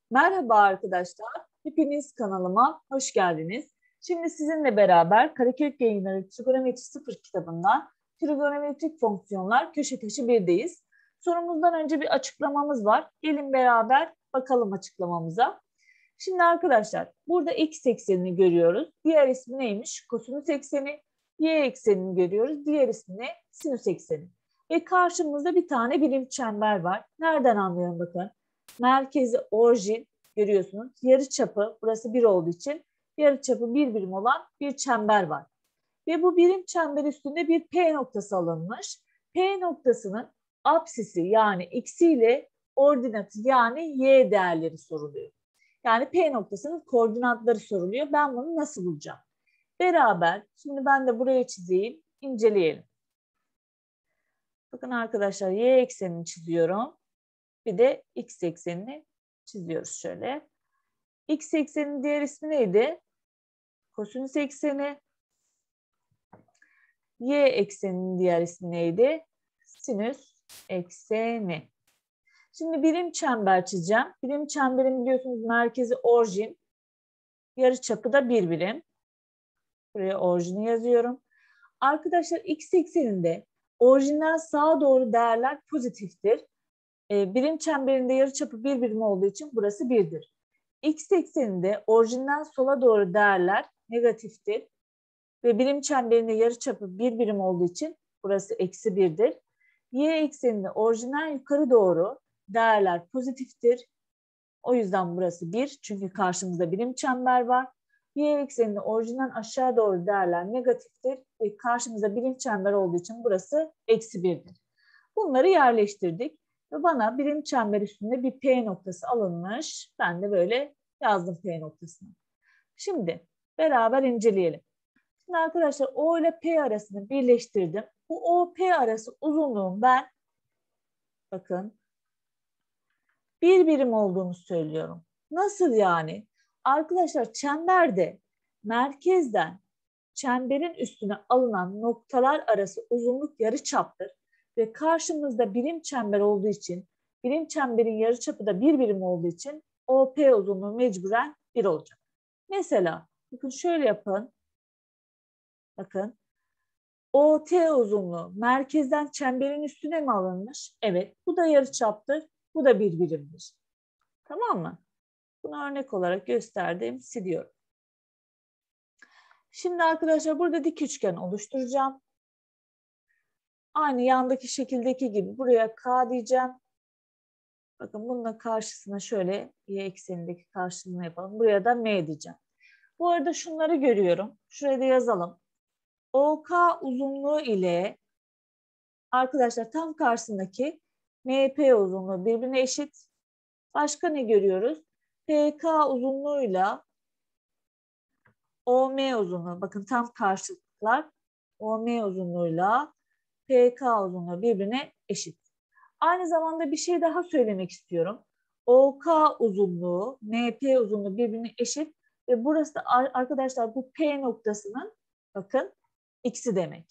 Merhaba arkadaşlar, hepiniz kanalıma hoş geldiniz. Şimdi sizinle beraber Karakök Yayınları Trigonometri 0 kitabından trigonometrik fonksiyonlar köşe taşı 1'deyiz. Sorumuzdan önce bir açıklamamız var. Gelin beraber bakalım açıklamamıza. Şimdi arkadaşlar burada x eksenini görüyoruz. Diğer ismi neymiş? Kosinüs ekseni. Y eksenini görüyoruz. Diğer ismi ne? Sinüs ekseni. Ve karşımızda bir tane birim çember var. Nereden anlıyorum bakın. Merkezi orijin görüyorsunuz. Yarıçapı burası 1 olduğu için yarıçapı 1 birim olan bir çember var. Ve bu birim çember üstünde bir P noktası alınmış. P noktasının apsisi yani x'iyle ordinatı yani y değerleri soruluyor. Yani P noktasının koordinatları soruluyor. Ben bunu nasıl bulacağım? Beraber şimdi ben de buraya çizeyim, inceleyelim. Bakın arkadaşlar y eksenini çiziyorum. Bir de x eksenini çiziyoruz şöyle. X eksenin diğer ismi neydi? Kosinüs ekseni. Y ekseninin diğer ismi neydi? Sinüs ekseni. Şimdi birim çember çizeceğim. Birim çemberin biliyorsunuz merkezi orijin. Yarıçapı da 1 birim. Buraya orijini yazıyorum. Arkadaşlar x ekseninde orijinden sağa doğru değerler pozitiftir. Birim çemberinde yarıçapı 1 birim olduğu için burası 1'dir. X ekseninde orijinden sola doğru değerler negatiftir. Ve birim çemberinde yarıçapı 1 birim olduğu için burası eksi 1'dir. Y ekseninde orijinden yukarı doğru değerler pozitiftir. O yüzden burası 1 çünkü karşımızda birim çember var. Y ekseninde orijinden aşağı doğru değerler negatiftir ve karşımızda birim çember olduğu için burası eksi 1'dir. Bunları yerleştirdik ve bana birim çember üstünde bir P noktası alınmış. Ben de böyle yazdım P noktasını. Şimdi beraber inceleyelim. Şimdi arkadaşlar O ile P arasını birleştirdim. Bu OP arası uzunluğun ben bakın 1 birim olduğunu söylüyorum. Nasıl yani? Arkadaşlar çemberde merkezden çemberin üstüne alınan noktalar arası uzunluk yarıçaptır ve karşımızda birim çember olduğu için birim çemberin yarıçapı da 1 birim olduğu için OP uzunluğu mecburen 1 olacak. Mesela bakın şöyle yapın. Bakın. OT uzunluğu merkezden çemberin üstüne mi alınmış? Evet. Bu da yarıçaptır. Bu da 1 birimdir. Tamam mı? Bunu örnek olarak gösterdim. Siliyorum. Şimdi arkadaşlar burada dik üçgen oluşturacağım. Aynı yandaki şekildeki gibi buraya K diyeceğim. Bakın bununla karşısına şöyle y eksenindeki karşılığını yapalım. Buraya da M diyeceğim. Bu arada şunları görüyorum. Şuraya da yazalım. OK uzunluğu ile arkadaşlar tam karşısındaki MP uzunluğu birbirine eşit. Başka ne görüyoruz? PK uzunluğuyla OM uzunluğu. Bakın tam karşılıklar. OM uzunluğuyla PK uzunluğu birbirine eşit. Aynı zamanda bir şey daha söylemek istiyorum. OK uzunluğu, MP uzunluğu birbirine eşit ve burası da arkadaşlar bu P noktasının bakın x'i demek.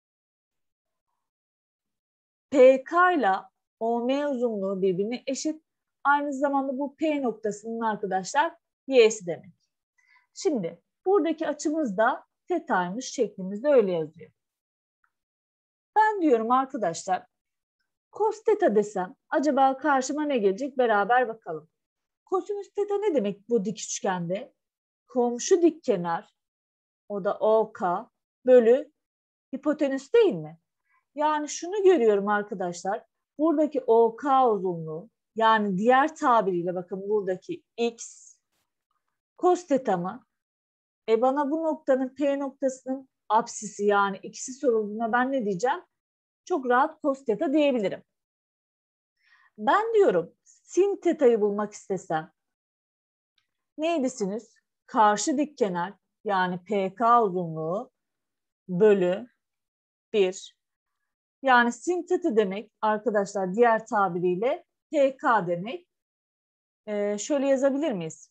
PK ile OM uzunluğu birbirine eşit. Aynı zamanda bu P noktasının arkadaşlar y'si demek. Şimdi buradaki açımız da tetaymış şeklimizde öyle yazıyor. Ben diyorum arkadaşlar cos teta desem acaba karşıma ne gelecek beraber bakalım. Kosinüs teta ne demek bu dik üçgende? Komşu dik kenar o da OK bölü hipotenüs değil mi? Yani şunu görüyorum arkadaşlar. Buradaki OK uzunluğu yani diğer tabiriyle bakın buradaki x cos teta mı? Bana bu noktanın P noktasının apsisi yani x'i sorulduğunda ben ne diyeceğim? Çok rahat cos teta diyebilirim. Ben diyorum sin teta'yı bulmak istesem neydi sinüs? Karşı dik kenar yani PK uzunluğu bölü 1. Yani sin teta demek arkadaşlar diğer tabiriyle PK demek. Şöyle yazabilir miyiz?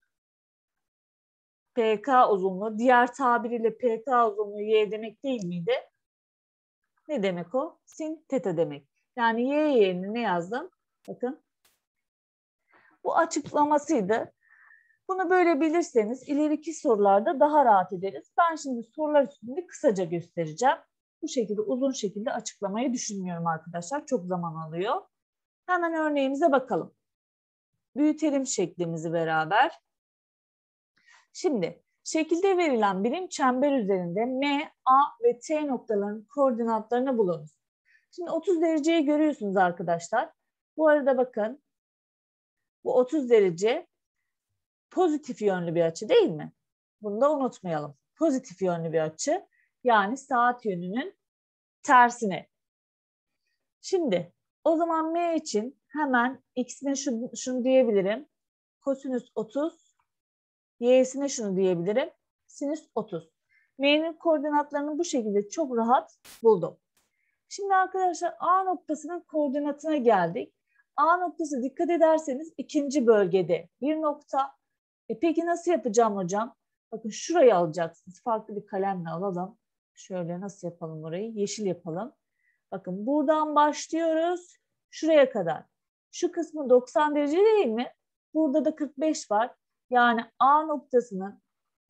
PK uzunluğu diğer tabiriyle PK uzunluğu y demek değil miydi? Ne demek o? Sin teta demek. Yani y yerine ne yazdım? Bakın. Bu açıklamasıydı. Bunu böyle bilirseniz ileriki sorularda daha rahat ederiz. Ben şimdi sorular üstünde kısaca göstereceğim. Bu şekilde uzun şekilde açıklamayı düşünmüyorum arkadaşlar. Çok zaman alıyor. Hemen örneğimize bakalım. Büyütelim şeklimizi beraber. Şimdi şekilde verilen birim çember üzerinde M, A ve T noktalarının koordinatlarını bulunuz. Şimdi 30 dereceyi görüyorsunuz arkadaşlar. Bu arada bakın bu 30 derece pozitif yönlü bir açı değil mi? Bunu da unutmayalım. Pozitif yönlü bir açı. Yani saat yönünün tersine. Şimdi o zaman M için hemen x'ine şunu diyebilirim. Kosinüs 30. Y'sine şunu diyebilirim. Sinüs 30. M'nin koordinatlarını bu şekilde çok rahat buldum. Şimdi arkadaşlar A noktasının koordinatına geldik. A noktası dikkat ederseniz ikinci bölgede bir nokta. Peki nasıl yapacağım hocam? Bakın şurayı alacaksınız. Farklı bir kalemle alalım. Şöyle nasıl yapalım orayı? Yeşil yapalım. Bakın buradan başlıyoruz. Şuraya kadar. Şu kısmı 90 derece değil mi? Burada da 45 var. Yani A noktasının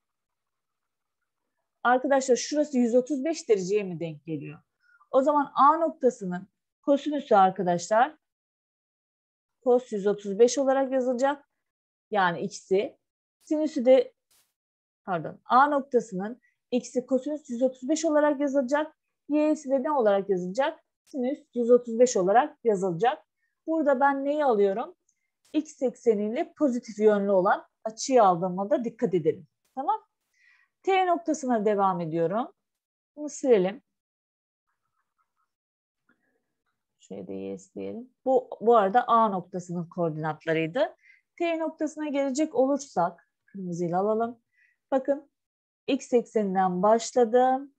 arkadaşlar şurası 135 dereceye mi denk geliyor? O zaman A noktasının kosinüsü arkadaşlar cos 135 olarak yazılacak. Yani x'i. Sinüsü de A noktasının x'i kosinüs 135 olarak yazılacak. Y'si de ne olarak yazılacak? Sinüs 135 olarak yazılacak. Burada ben neyi alıyorum? X ekseniyle pozitif yönlü olan açıyı aldığıma da dikkat edelim. Tamam. T noktasına devam ediyorum. Bunu silelim. Şöyle de yes diyelim. Bu arada A noktasının koordinatlarıydı. T noktasına gelecek olursak kırmızıyla alalım. Bakın X ekseninden başladım.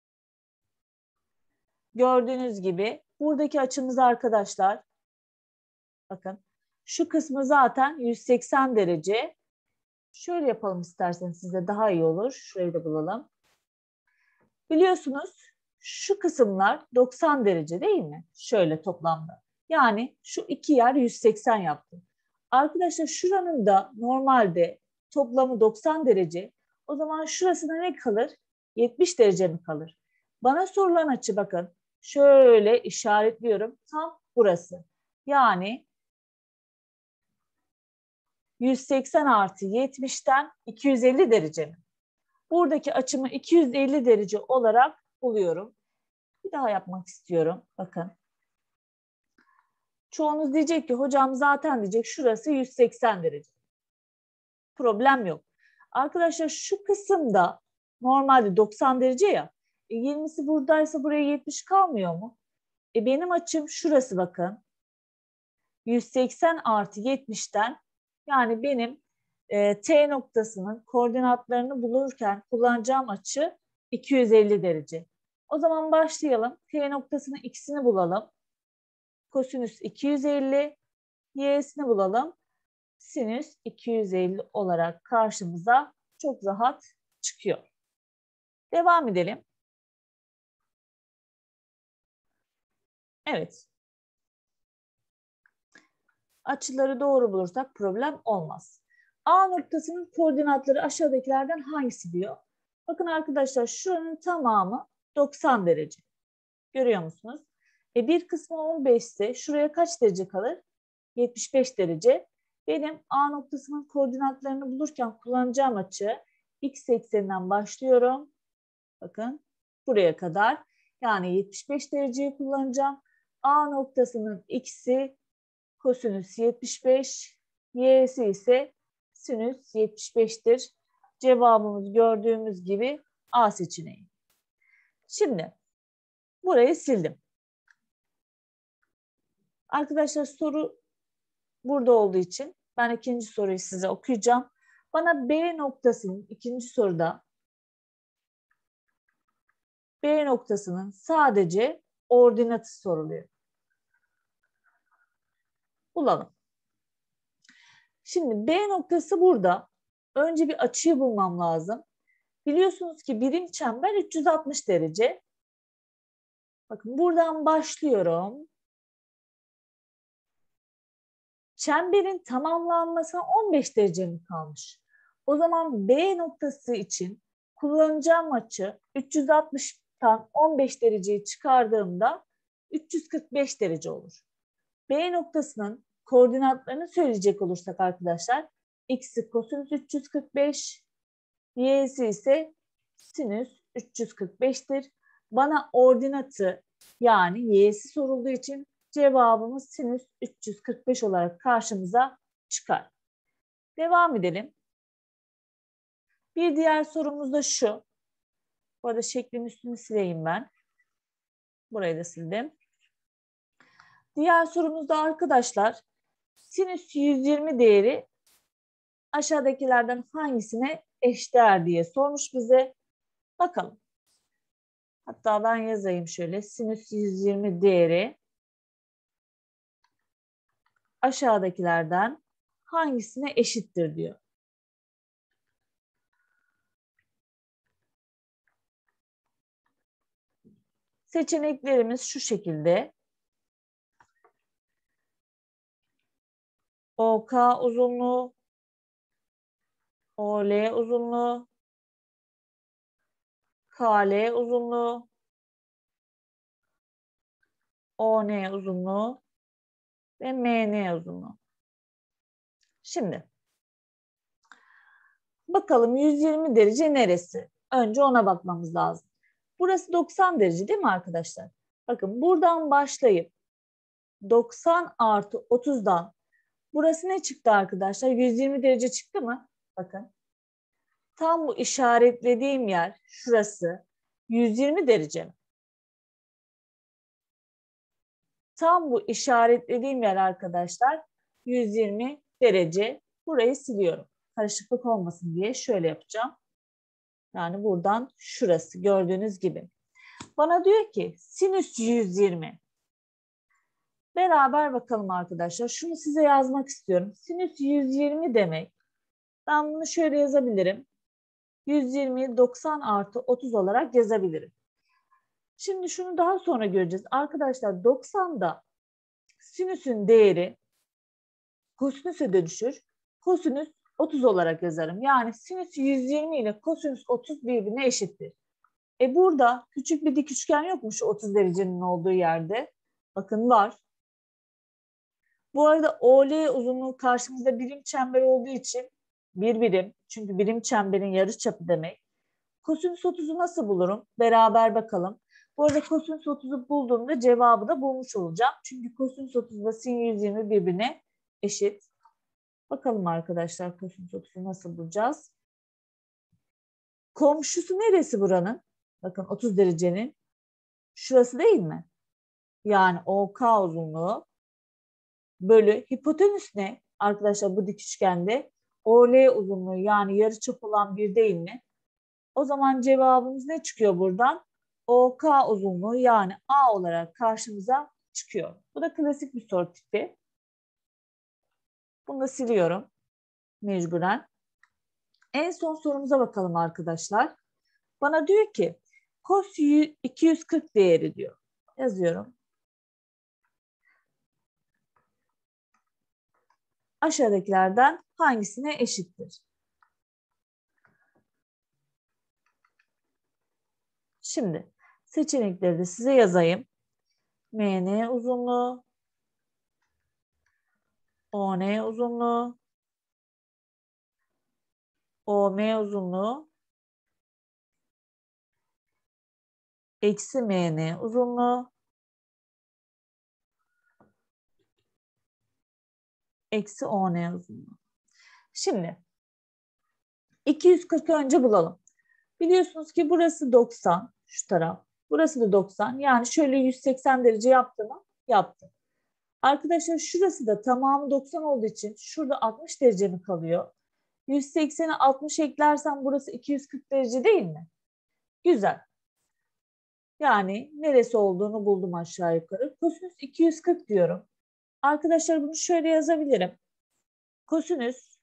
Gördüğünüz gibi buradaki açımız arkadaşlar bakın şu kısmı zaten 180 derece. Şöyle yapalım isterseniz size daha iyi olur. Şurayı da bulalım. Biliyorsunuz şu kısımlar 90 derece değil mi? Şöyle toplamda. Yani şu iki yer 180 yaptı. Arkadaşlar şuranın da normalde toplamı 90 derece. O zaman şurasına ne kalır? 70 derece mi kalır? Bana sorulan açı bakın. Şöyle işaretliyorum. Tam burası. Yani 180 artı 70'ten 250 derece mi? Buradaki açımı 250 derece olarak buluyorum. Bir daha yapmak istiyorum. Bakın. Çoğunuz diyecek ki hocam zaten diyecek şurası 180 derece. Problem yok. Arkadaşlar şu kısımda normalde 90 derece ya. 20'si buradaysa buraya 70 kalmıyor mu? Benim açım şurası bakın. 180 artı 70'ten yani benim T noktasının koordinatlarını bulurken kullanacağım açı 250 derece. O zaman başlayalım. T noktasının x'ini bulalım. Kosinüs 250, y'sini bulalım. Sinüs 250 olarak karşımıza çok rahat çıkıyor. Devam edelim. Evet. Açıları doğru bulursak problem olmaz. A noktasının koordinatları aşağıdakilerden hangisi diyor? Bakın arkadaşlar şuranın tamamı 90 derece. Görüyor musunuz? Bir kısmı 15 ise şuraya kaç derece kalır? 75 derece. Benim A noktasının koordinatlarını bulurken kullanacağım açı x ekseninden başlıyorum. Bakın buraya kadar. Yani 75 dereceyi kullanacağım. A noktasının x'i kosinüs 75, y'si ise sinüs 75'tir. Cevabımız gördüğümüz gibi A seçeneği. Şimdi burayı sildim. Arkadaşlar soru burada olduğu için ben ikinci soruyu size okuyacağım. Bana B noktasının ikinci soruda B noktasının sadece ordinatı soruluyor. Bulalım. Şimdi B noktası burada. Önce bir açıyı bulmam lazım. Biliyorsunuz ki birim çember 360 derece. Bakın buradan başlıyorum. çemberin tamamlanmasına 15 derece mi kalmış? O zaman B noktası için kullanacağım açı 360'tan 15 dereceyi çıkardığımda 345 derece olur. B noktasının koordinatlarını söyleyecek olursak arkadaşlar, x'i kosinüs 345, y'si ise sinüs 345'tir. Bana ordinatı yani y'si sorulduğu için cevabımız sinüs 345 olarak karşımıza çıkar. Devam edelim. Bir diğer sorumuz da şu. Bu arada şeklin üstünü sileyim ben. Burayı da sildim. Diğer sorumuzda arkadaşlar sinüs 120 değeri aşağıdakilerden hangisine eşdeğer diye sormuş bize. Bakalım. Hatta ben yazayım şöyle. Sinüs 120 değeri aşağıdakilerden hangisine eşittir diyor. Seçeneklerimiz şu şekilde. OK uzunluğu, OL uzunluğu, KL uzunluğu, ON uzunluğu ve MN uzunluğu. Şimdi bakalım 120 derece neresi? Önce ona bakmamız lazım. Burası 90 derece değil mi arkadaşlar? Bakın buradan başlayıp 90 artı 30'dan burası ne çıktı arkadaşlar? 120 derece çıktı mı? Bakın. Tam bu işaretlediğim yer şurası 120 derece mi? Tam bu işaretlediğim yer arkadaşlar 120 derece. Burayı siliyorum. Karışıklık olmasın diye şöyle yapacağım. Yani buradan şurası gördüğünüz gibi. Bana diyor ki sinüs 120. Beraber bakalım arkadaşlar. Şunu size yazmak istiyorum. Sinüs 120 demek. Ben bunu şöyle yazabilirim. 120 90 artı 30 olarak yazabilirim. Şimdi şunu daha sonra göreceğiz. Arkadaşlar 90'da sinüsün değeri kosinüse dönüşür. Kosinüs 30 olarak yazarım. Yani sinüs 120 ile kosinüs 30 birbirine eşittir. Burada küçük bir dik üçgen yokmuş 30 derecenin olduğu yerde. Bakın var. Bu arada OL uzunluğu karşımızda birim çember olduğu için bir birim. Çünkü birim çemberin yarıçapı demek. Kosinüs 30'u nasıl bulurum? Beraber bakalım. Bu arada kosinüs 30'u bulduğumda cevabı da bulmuş olacağım. Çünkü kosinüs 30 ile sin 120 birbirine eşit. Bakalım arkadaşlar kosinüs 30'u nasıl bulacağız? Komşusu neresi buranın? Bakın 30 derecenin. Şurası değil mi? Yani OK uzunluğu bölü hipotenüs ne? Arkadaşlar bu dik üçgende OL uzunluğu yani yarıçap olan bir değil mi? O zaman cevabımız ne çıkıyor buradan? OK uzunluğu yani A olarak karşımıza çıkıyor. Bu da klasik bir soru tipi. Bunu da siliyorum mecburen. En son sorumuza bakalım arkadaşlar. Bana diyor ki cos 240 değeri diyor. Yazıyorum. Aşağıdakilerden hangisine eşittir? Şimdi seçenekleri de size yazayım. MN uzunluğu, ON uzunluğu, OM uzunluğu, eksi MN uzunluğu, eksi ON uzunluğu. Şimdi 240'ı önce bulalım. Biliyorsunuz ki burası 90, şu taraf. Burası da 90. Yani şöyle 180 derece yaptı mı? Yaptı. Arkadaşlar şurası da tamamı 90 olduğu için şurada 60 derece mi kalıyor? 180'e 60 eklersem burası 240 derece değil mi? Güzel. Yani neresi olduğunu buldum aşağı yukarı. Kosinüs 240 diyorum. Arkadaşlar bunu şöyle yazabilirim. Kosinüs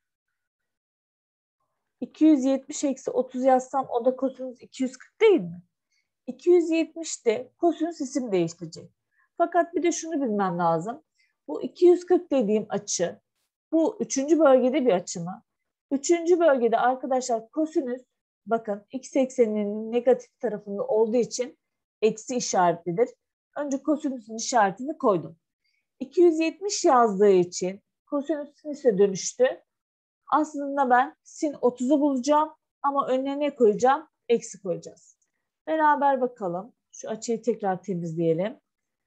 270 eksi 30 yazsam o da kosinüs 240 değil mi? 270'te kosinüs isim değiştirecek. Fakat bir de şunu bilmem lazım. Bu 240 dediğim açı Bu üçüncü bölgede bir açı mı? Üçüncü bölgede arkadaşlar kosinüs, bakın x ekseninin negatif tarafında olduğu için eksi işaretlidir. Önce kosinüsün işaretini koydum. 270 yazdığı için kosinüs sinüse dönüştü. Aslında ben sin 30'u bulacağım ama önüne ne koyacağım? Eksi koyacağız. Beraber bakalım. Şu açıyı tekrar temizleyelim.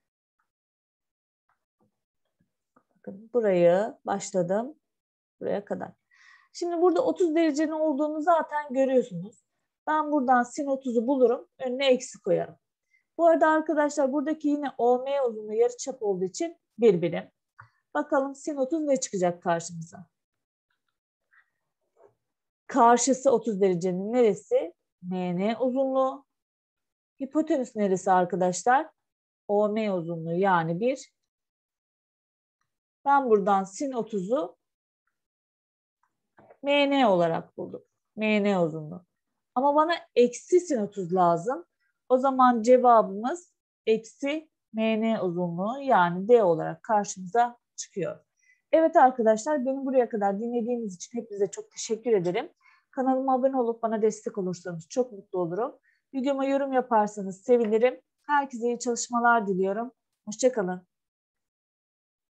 Bakın burayı başladım. Buraya kadar. Şimdi burada 30 derecenin olduğunu zaten görüyorsunuz. Ben buradan sin 30'u bulurum. Önüne eksi koyarım. Bu arada arkadaşlar buradaki yine OM uzunluğu yarıçap olduğu için bir birim. Bakalım sin 30 ne çıkacak karşımıza? Karşısı 30 derecenin neresi? MN uzunluğu. Hipotenüs neresi arkadaşlar? OM uzunluğu yani 1. Ben buradan sin 30'u MN olarak buldum. MN uzunluğu. Ama bana eksi sin 30 lazım. O zaman cevabımız eksi MN uzunluğu yani D olarak karşımıza çıkıyor. Evet arkadaşlar, beni buraya kadar dinlediğiniz için hepinize çok teşekkür ederim. Kanalıma abone olup bana destek olursanız çok mutlu olurum. Videoma yorum yaparsanız sevinirim. Herkese iyi çalışmalar diliyorum. Hoşça kalın.